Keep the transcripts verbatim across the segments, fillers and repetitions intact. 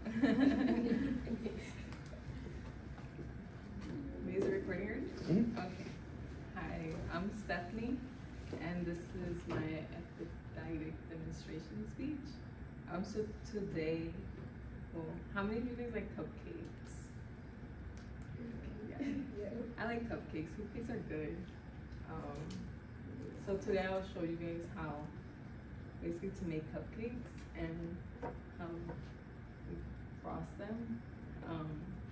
Is it recording already? Mm-hmm. Okay. Hi, I'm Stephanie, and this is my epideictic demonstration speech. Um, so today, well, how many of you guys like cupcakes? Yeah. Yeah. I like cupcakes. Cupcakes are good. Um, so today I'll show you guys how, basically, to make cupcakes and how we frost them. Um,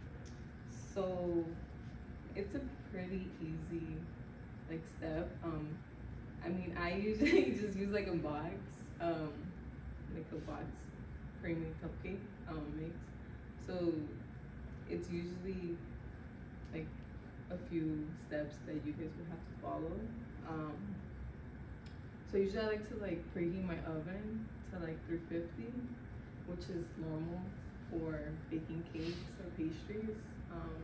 so it's a pretty easy like step. Um, I mean, I usually just use like a box, um, like a box pre-made cupcake um, mix. So it's usually like a few steps that you guys would have to follow. Um, so usually I like to like preheat my oven to like three fifty, which is normal for baking cakes or pastries. Um,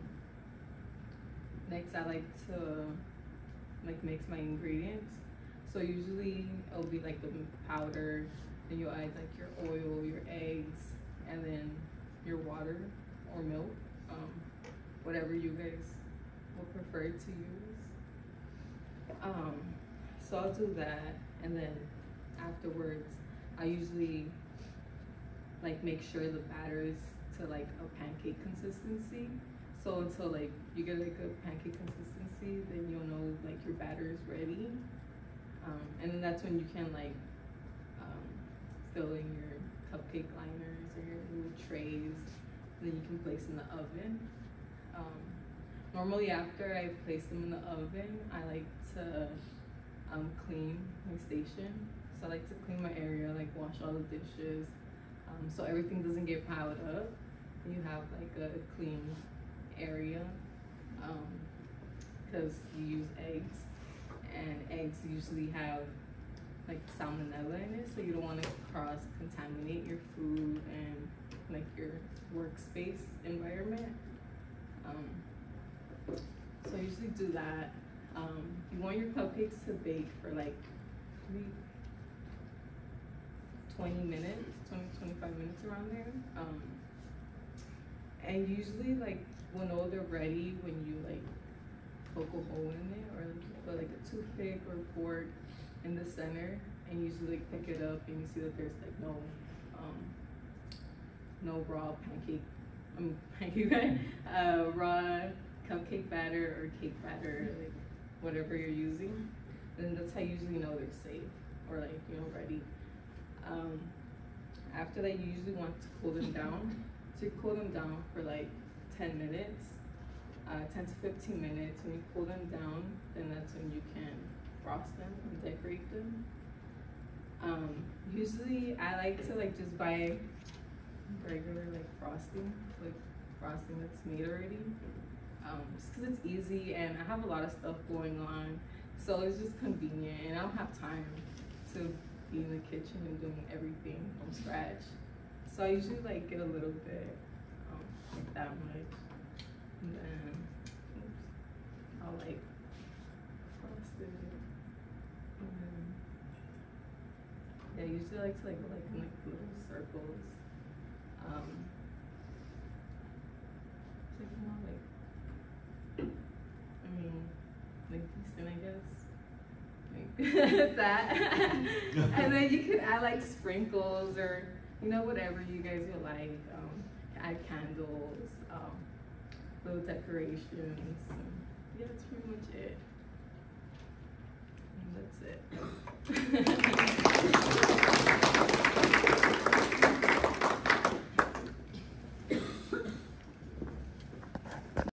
next, I like to like mix my ingredients. So usually it'll be like the powder, and you'll add like your oil, your eggs, and then your water or milk, um, whatever you guys will prefer to use. Um, so I'll do that, and then afterwards, I usually like make sure the batter is to like a pancake consistency. So until like you get like a pancake consistency, then you'll know like your batter is ready. Um, and then that's when you can like um, fill in your cupcake liners or your little trays, and then you can place in the oven. Um, normally after I place them in the oven, I like to um, clean my station. So I like to clean my area, like wash all the dishes, um, so everything doesn't get piled up. You have like a clean area, because um, you use eggs, and eggs usually have like salmonella in it, so you don't want to cross contaminate your food and like your workspace environment. Um, so I usually do that. Um, you want your cupcakes to bake for like maybe twenty minutes, twenty, twenty-five minutes around there. Um, and usually like when all they're ready, when you like poke a hole in it, or like, you put like a toothpick or a fork in the center, and usually like pick it up and you see that there's like no um, no raw pancake, I mean pancake, uh, raw cupcake batter or cake batter, like whatever you're using, then that's how you usually know they're safe or like, you know, ready. Um, after that, you usually want to cool them down. So you cool them down for like ten minutes, uh, ten to fifteen minutes. When you cool them down, then that's when you can frost them and decorate them. Um, usually I like to like just buy regular like frosting, like frosting that's made already. Um, just cause it's easy and I have a lot of stuff going on. So it's just convenient and I don't have time to be in the kitchen and doing everything from scratch. So I usually like get a little bit, um, like that much. And then, oops, I'll like frost it. And then, yeah, I usually like to like go like in like little circles. Um, like, you know, like, I mean, like decent, I guess. Like that. And then you could add like sprinkles or, you know, whatever you guys will like. Um, add candles, um, little decorations. And yeah, that's pretty much it. And that's it.